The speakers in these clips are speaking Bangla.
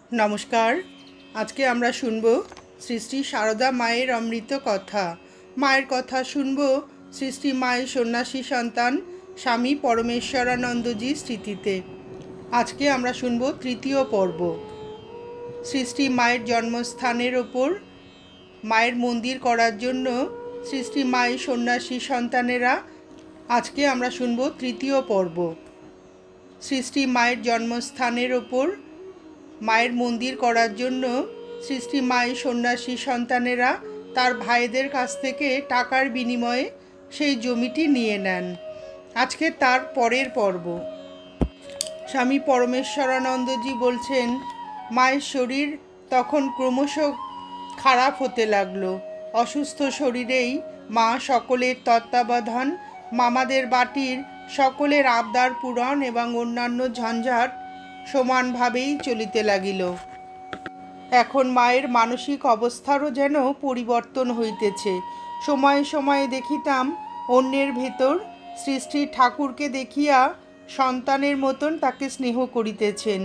নমস্কার। আজকে আমরা শুনব শ্রী শ্রী সারদা মায়ের অমৃত কথা। মায়ের কথা শুনব শ্রী শ্রী মায়ের সন্ন্যাসী সন্তান স্বামী পরমেশ্বরানন্দজির স্মৃতিতে। আজকে আমরা শুনব তৃতীয় পর্ব। শ্রী শ্রী মায়ের জন্মস্থানের ওপর মায়ের মন্দির করার জন্য শ্রী শ্রী মায়ের সন্ন্যাসী সন্তানেরা। আজকে আমরা শুনব তৃতীয় পর্ব। শ্রী শ্রী মায়ের জন্মস্থানের ওপর মায়ের মন্দির করার জন্য শ্রী শ্রী মায়ের সন্ন্যাসী সন্তানেরা তার ভাইদের কাছ থেকে টাকার বিনিময়ে সেই জমিটি নিয়ে নেন। আজকে তার পরের পর্ব। স্বামী পরমেশ্বরানন্দজি বলছেন, মায়ের শরীর তখন ক্রমশ খারাপ হতে লাগলো। অসুস্থ শরীরেই মা সকলের তত্ত্বাবধান, মামাদের বাটির সকলের আবদার পূরণ এবং অন্যান্য ঝঞ্ঝাট সমানভাবেই চলিতে লাগিল। এখন মায়ের মানসিক অবস্থারও যেন পরিবর্তন হইতেছে। সময়ে সময়ে দেখিতাম অন্যের ভেতর শ্রী শ্রী ঠাকুরকে দেখিয়া সন্তানের মতন তাকে স্নেহ করিতেছেন।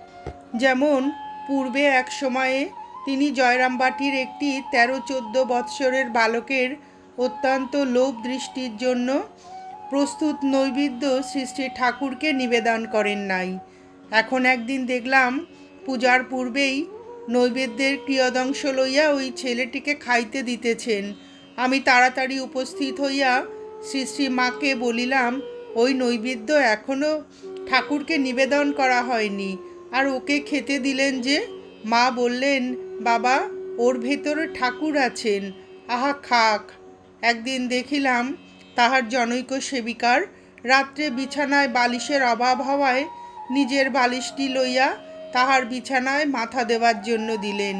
যেমন পূর্বে এক সময়ে তিনি জয়রামবাটির একটি 13-14 বৎসরের বালকের অত্যন্ত লোভ দৃষ্টির জন্য প্রস্তুত নৈবেদ্য শ্রী শ্রী ঠাকুরকে নিবেদন করেন নাই। এখন একদিন দেখলাম পূজার পূর্বেই নৈবেদ্যের কিয়দংশ লইয়া ওই ছেলেটিকে খাইতে দিতেছেন। আমি তাড়াতাড়ি উপস্থিত হইয়া শ্রী শ্রী মাকে বলিলাম, ওই নৈবেদ্য এখনও ঠাকুরকে নিবেদন করা হয়নি, আর ওকে খেতে দিলেন যে? মা বললেন, বাবা, ওর ভেতরে ঠাকুর আছেন, আহা খাক। একদিন দেখিলাম তাহার জনৈক সেবিকার রাত্রে বিছানায় বালিশের অভাব হওয়ায় নিজের বালিশটি লইয়া তাহার বিছানায় মাথা দেওয়ার জন্য দিলেন।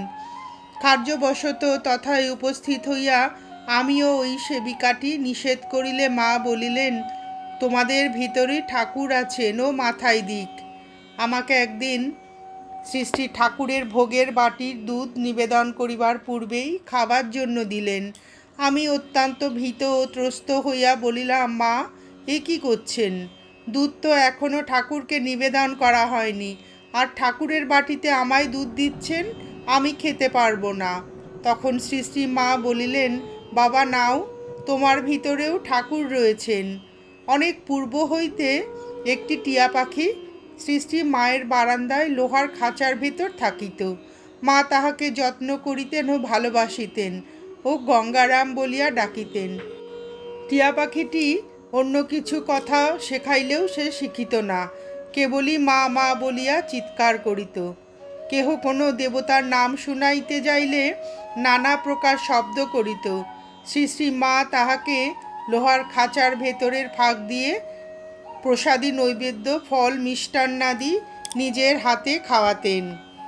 কার্যবশত তথায় উপস্থিত হইয়া আমিও ওই সেবিকাটি নিষেধ করিলে মা বলিলেন, তোমাদের ভিতরে ঠাকুর আছেন, ও মাথায় দিক। আমাকে একদিন শ্রী শ্রী ঠাকুরের ভোগের বাটির দুধ নিবেদন করিবার পূর্বেই খাবার জন্য দিলেন। আমি অত্যন্ত ভীত ও ত্রস্ত হইয়া বলিলাম, মা, এ কী করছেন? দুধ তো এখনও ঠাকুরকে নিবেদন করা হয়নি, আর ঠাকুরের বাটিতে আমায় দুধ দিচ্ছেন, আমি খেতে পারবো না। তখন শ্রী শ্রী মা বলিলেন, বাবা নাও, তোমার ভিতরেও ঠাকুর রয়েছেন। অনেক পূর্ব হইতে একটি টিয়া পাখি শ্রী শ্রী মায়ের বারান্দায় লোহার খাঁচার ভিতর থাকিত। মা তাহাকে যত্ন করিতেন ও ভালোবাসিতেন ও গঙ্গারাম বলিয়া ডাকিতেন। টিয়া পাখিটি অন্য কিছু কথা শেখাইলেও সে শিখিত না, কেবলই মা মা বলিয়া চিৎকার করিত। কেহ কোনো দেবতার নাম শুনাইতে যাইলে নানা প্রকার শব্দ করিত। শ্রী শ্রী মা তাহাকে লোহার খাঁচার ভেতরের ফাঁক দিয়ে প্রসাদী নৈবেদ্য, ফল, মিষ্টান্নাদি নিজের হাতে খাওয়াতেন।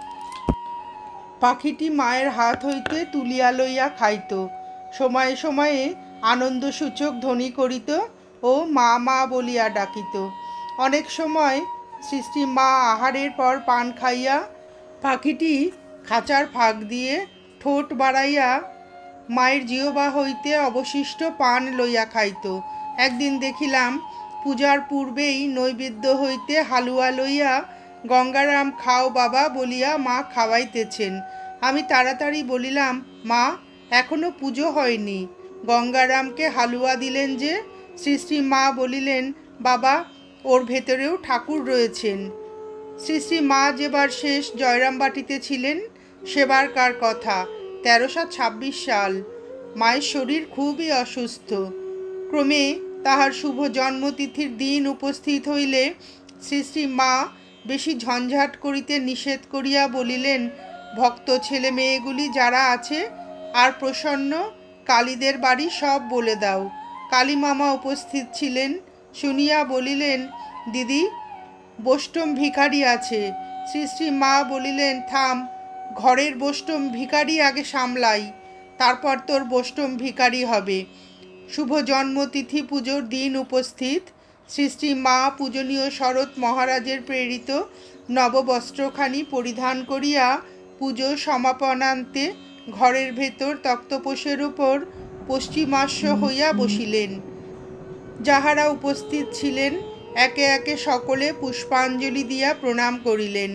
পাখিটি মায়ের হাত হইতে তুলিয়া লইয়া খাইত। সময়ে সময়ে আনন্দসূচক ধ্বনি করিত ও মা মা বলিয়া ডাকিত। অনেক সময় শ্রী শ্রী মা আহারের পর পান খাইয়া পাখিটি খাঁচার ফাঁক দিয়ে ঠোঁট বাড়াইয়া মায়ের জিহ্বা হইতে অবশিষ্ট পান লইয়া খাইত। একদিন দেখিলাম পূজার পূর্বেই নৈবেদ্য হইতে হালুয়া লইয়া গঙ্গারাম খাও বাবা বলিয়া মা খাওয়াইতেছেন। আমি তাড়াতাড়ি বলিলাম, মা, এখনো পুজো হয়নি, গঙ্গারামকে হালুয়া দিলেন যে? শ্রী শ্রী মা বলিলেন, বাবা, ওর ভেতরেও ঠাকুর রয়েছেন। শ্রী শ্রী মা যেবার শেষ জয়রামবাটিতে ছিলেন সেবারকার কথা, 1326 সাল। মায়ের শরীর খুবই অসুস্থ। ক্রমে তাহার শুভ জন্মতিথির দিন উপস্থিত হইলে শ্রী শ্রী মা বেশি ঝঞ্ঝাট করিতে নিষেধ করিয়া বলিলেন, ভক্ত ছেলে মেয়েগুলি যারা আছে আর প্রসন্ন কালীদের বাড়ি সব বলে দাও। কালী মামা উপস্থিত ছিলেন, শুনিয়া বলিলেন, দিদি, বৈষ্ণব ভিখারি আছে। শ্রী শ্রী মা বলিলেন, থাম, ঘরের বৈষ্ণব ভিখারি আগে সামলাই, তারপর তোর বৈষ্ণব ভিখারি হবে। শুভ জন্মতিথি পুজোর দিন উপস্থিত। শ্রী শ্রী মা পূজনীয় শরৎ মহারাজের প্রেরিত নববস্ত্রখানি পরিধান করিয়া পুজো সমাপনান্তে ঘরের ভেতর তক্তপোষের উপর পশ্চিমাস্য হইয়া বসিলেন। যাহারা উপস্থিত ছিলেন একে একে সকলে পুষ্পাঞ্জলি দিয়া প্রণাম করিলেন।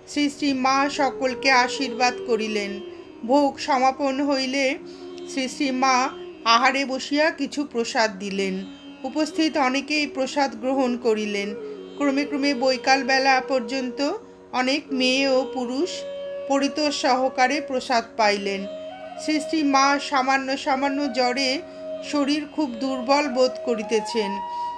শ্রী শ্রী মা সকলকে আশীর্বাদ করিলেন। ভোগ সমাপন হইলে শ্রী শ্রী মা আহারে বসিয়া কিছু প্রসাদ দিলেন। উপস্থিত অনেকেই প্রসাদ গ্রহণ করিলেন। ক্রমে ক্রমে বৈকাল বেলা পর্যন্ত অনেক মেয়ে ও পুরুষ পরিতোষ সহকারে প্রসাদ পাইলেন। শ্রী শ্রী মা সামান্য সামান্য জ্বরে শরীর খুব দুর্বল বোধ করিতেছেন।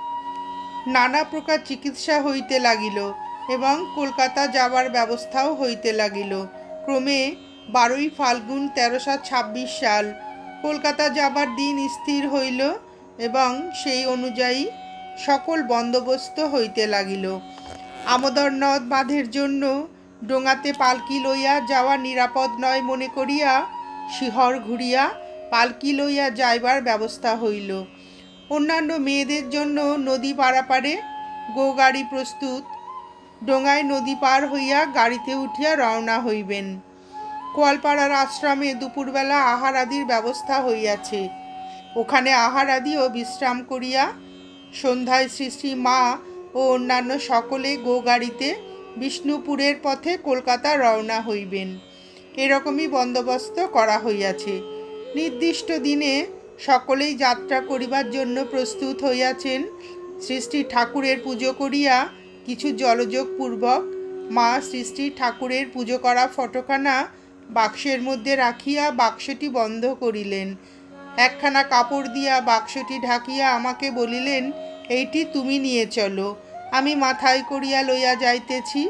নানা প্রকার চিকিৎসা হইতে লাগিল এবং কলকাতা যাবার ব্যবস্থাও হইতে লাগিল। ক্রমে 12ই ফাল্গুন 1326 সাল কলকাতা যাবার দিন স্থির হইল এবং সেই অনুযায়ী সকল বন্দোবস্ত হইতে লাগিল। আমোদর নদ বাঁধের জন্য ডোঙাতে পালকি লইয়া যাওয়া নিরাপদ নয় মনে করিয়া শিহর ঘুরিয়া পালকি লইয়া যাইবার ব্যবস্থা হইল। অন্যান্য মেয়েদের জন্য নদী পারাপারে গাড়ি প্রস্তুত। ডোঙায় নদী পার হইয়া গাড়িতে উঠিয়া রওনা হইবেন। কোয়ালপাড়ার আশ্রমে দুপুরবেলা আহার আদির ব্যবস্থা হইয়াছে। ওখানে আহার আদি ও বিশ্রাম করিয়া সন্ধ্যায় শ্রী শ্রী মা ও অন্যান্য সকলে গাড়িতে বিষ্ণুপুরের পথে কলকাতা রওনা হইবেন। এরকমই বন্দোবস্ত করা হইয়াছে। নির্দিষ্ট দিনে সকলেই যাত্রা করিবার জন্য প্রস্তুত হইয়াছেন। শ্রী শ্রী ঠাকুরের পুজো করিয়া কিছু জলযোগ পূর্বক মা শ্রী শ্রী ঠাকুরের পুজো করা ফটোখানা বাক্সের মধ্যে রাখিয়া বাক্সটি বন্ধ করিলেন। একখানা কাপড় দিয়া বাক্সটি ঢাকিয়া আমাকে বলিলেন, এইটি তুমি নিয়ে চলো, আমি মাথায় করিয়া লইয়া যাইতেছি।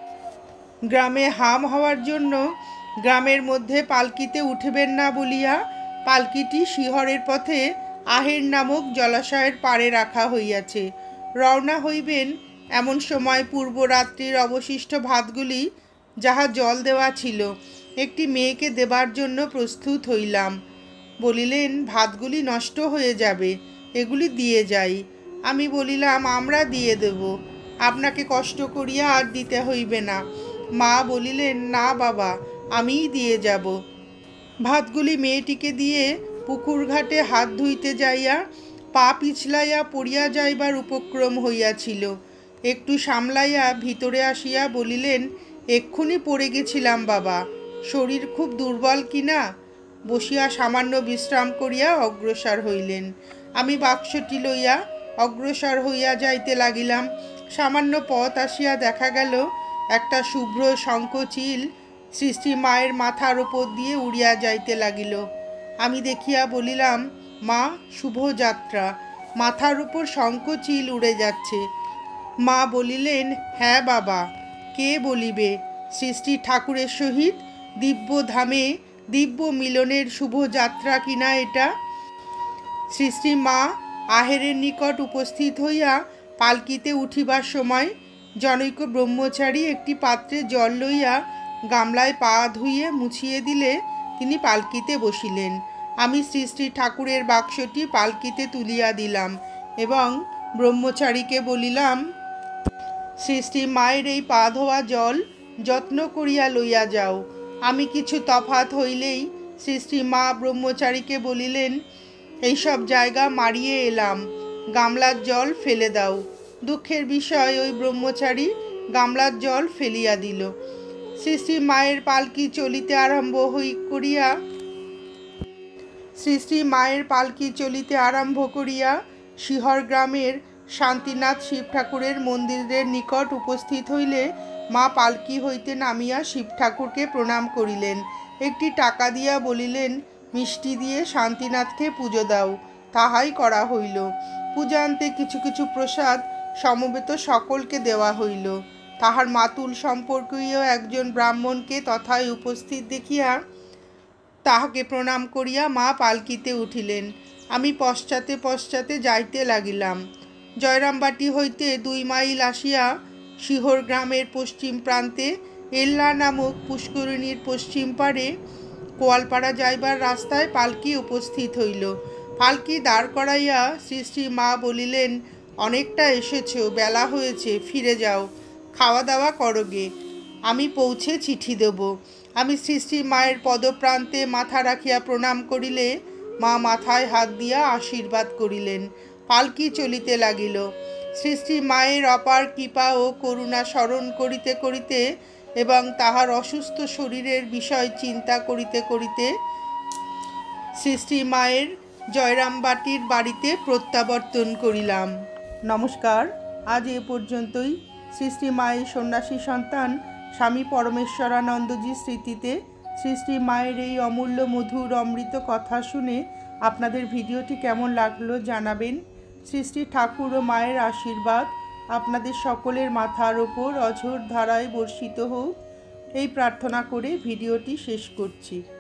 গ্রামে হাম হওয়ার জন্য গ্রামের মধ্যে পালকিতে উঠবেন না বলিয়া পালকিটি শিহরের পথে আহের নামক জলাশয়ের পাড়ে রাখা হইয়াছে। রওনা হইবেন এমন সময় পূর্বরাত্রির অবশিষ্ট ভাতগুলি যাহা জল দেওয়া ছিল একটি মেয়েকে দেবার জন্য প্রস্তুত হইলাম। বলিলেন, ভাতগুলি নষ্ট হয়ে যাবে, এগুলি দিয়ে যাই। আমি বলিলাম, আমরা দিয়ে দেব, আপনাকে কষ্ট করিয়া আর দিতে হইবে না। মা বলিলেন, না বাবা, আমিই দিয়ে যাব। ভাতগুলি মেয়েটিকে দিয়ে পুকুর ঘাটে হাত ধুইতে যাইয়া পা পিছলাইয়া পড়িয়া যাইবার উপক্রম হইয়াছিল। একটু সামলাইয়া ভিতরে আসিয়া বলিলেন, এক্ষুনি পড়ে গেছিলাম বাবা, শরীর খুব দুর্বল কিনা। বসিয়া সামান্য বিশ্রাম করিয়া অগ্রসর হইলেন। আমি বাক্সটি লইয়া অগ্রসর হইয়া যাইতে লাগিলাম। সামান্য পথ আসিয়া দেখা গেল একটা শুভ্র শঙ্খচিল শ্রী শ্রী মায়ের মাথার উপর দিয়ে উড়িয়া যাইতে লাগিল। আমি দেখিয়া বলিলাম, মা, শুভ যাত্রা, মাথার উপর শঙ্খচিল উড়ে যাচ্ছে। মা বলিলেন, হ্যাঁ বাবা, কে বলিবে, শ্রী শ্রী ঠাকুরের সহিত দিব্য ধামে দিব্য মিলনের শুভ যাত্রা কিনা এটা। শ্রী শ্রী মা আহেরের নিকট উপস্থিত হইয়া পালকিতে উঠিবার সময় জনৈক ব্রহ্মচারী একটি পাত্রে জল লইয়া গামলায় পা ধুইয়ে মুছিয়ে দিলে তিনি পালকিতে বসিলেন। আমি শ্রী শ্রী ঠাকুরের বাক্সটি পালকিতে তুলিয়া দিলাম এবং ব্রহ্মচারীকে বলিলাম, শ্রী শ্রী মায়ের এই পা ধোয়া জল যত্ন করিয়া লইয়া যাও। আমি কিছু তফাত হইলেই শ্রী শ্রী মা ব্রহ্মচারীকে বলিলেন, এইসব জায়গা মারিয়ে এলাম, গামলার জল ফেলে দাও। দুঃখের বিষয় ওই ব্রহ্মচারী গামলার জল ফেলিয়া দিল। শ্রী শ্রী মায়ের পালকি চলিতে আরম্ভ করিয়া শিহর গ্রামের শান্তিনাথ শিব ঠাকুরের মন্দিরের নিকট উপস্থিত হইলে মা পালকি হইতে নামিয়া শিব ঠাকুরকে প্রণাম করিলেন। একটি টাকা দিয়া বলিলেন, মিষ্টি দিয়ে শান্তিনাথকে পুজো দাও। তাহাই করা হইল। পূজান্তে কিছু কিছু প্রসাদ সমবেত সকলকে দেওয়া হইল। তাহার মাতুল সম্পর্কীয় একজন ব্রাহ্মণকে তথায় উপস্থিত দেখিয়া তাহাকে প্রণাম করিয়া মা পালকিতে উঠিলেন। আমি পশ্চাতে পশ্চাতে যাইতে লাগিলাম। জয়রামবাটি হইতে 2 মাইল আসিয়া শিহর গ্রামের পশ্চিম প্রান্তে এল্লা নামক পুষ্করিণীর পশ্চিম পারে কোয়ালপাড়া যাইবার রাস্তায় পালকি উপস্থিত হইল। পালকি দাঁড় করাইয়া শ্রী শ্রী মা বলিলেন, অনেকটা এসেছ, বেলা হয়েছে, ফিরে যাও, খাওয়া দাওয়া করোগে, আমি পৌঁছে চিঠি দেব। আমি শ্রী শ্রী মায়ের পদপ্রান্তে মাথা রাখিয়া প্রণাম করিলে মা মাথায় হাত দিয়া আশীর্বাদ করিলেন। পালকি চলিতে লাগিল। শ্রী শ্রী মায়ের অপার কৃপা ও করুণা স্মরণ করিতে করিতে এবং তাহার অসুস্থ শরীরের বিষয় চিন্তা করিতে করিতে শ্রী শ্রী মায়ের জয়রামবাটির বাড়িতে প্রত্যাবর্তন করিলাম। নমস্কার, আজ এ পর্যন্তই। শ্রী শ্রী মায়ের সন্ন্যাসী সন্তান স্বামী পরমেশ্বরানন্দজির স্মৃতিতে শ্রী শ্রী মায়ের এই অমূল্য মধুর অমৃত কথা শুনে আপনাদের ভিডিওটি কেমন লাগলো জানাবেন। শ্রী শ্রী ঠাকুর ও মায়ের আশীর্বাদ আপনাদের সকলের মাথার ওপর অঝোর ধারায় বর্ষিত হোক, এই প্রার্থনা করে ভিডিওটি শেষ করছি।